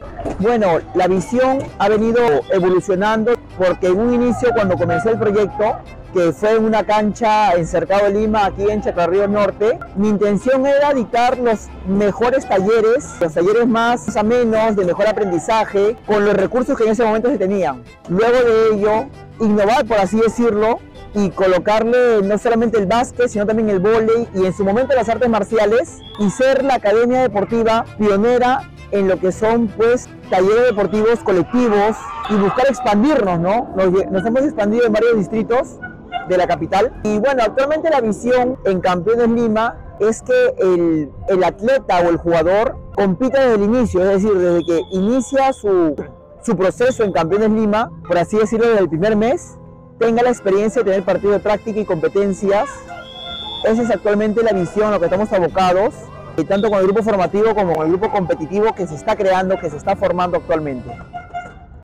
Bueno, la visión ha venido evolucionando porque en un inicio, cuando comencé el proyecto, que fue en una cancha en Cercado de Lima, aquí en Chaclarío Norte, mi intención era dictar los mejores talleres, los talleres más amenos, de mejor aprendizaje, con los recursos que en ese momento se tenían. Luego de ello, innovar, por así decirlo, y colocarle no solamente el básquet, sino también el vóley y en su momento las artes marciales, y ser la academia deportiva pionera en lo que son pues talleres deportivos colectivos y buscar expandirnos, ¿no? Nos hemos expandido en varios distritos de la capital y bueno, actualmente la visión en Campeones Lima es que el atleta o el jugador compita desde el inicio, es decir, desde que inicia su proceso en Campeones Lima, por así decirlo, desde el primer mes, tenga la experiencia de tener partido de práctica y competencias. Esa es actualmente la visión a lo que estamos abocados, tanto con el grupo formativo como con el grupo competitivo que se está creando, que se está formando actualmente.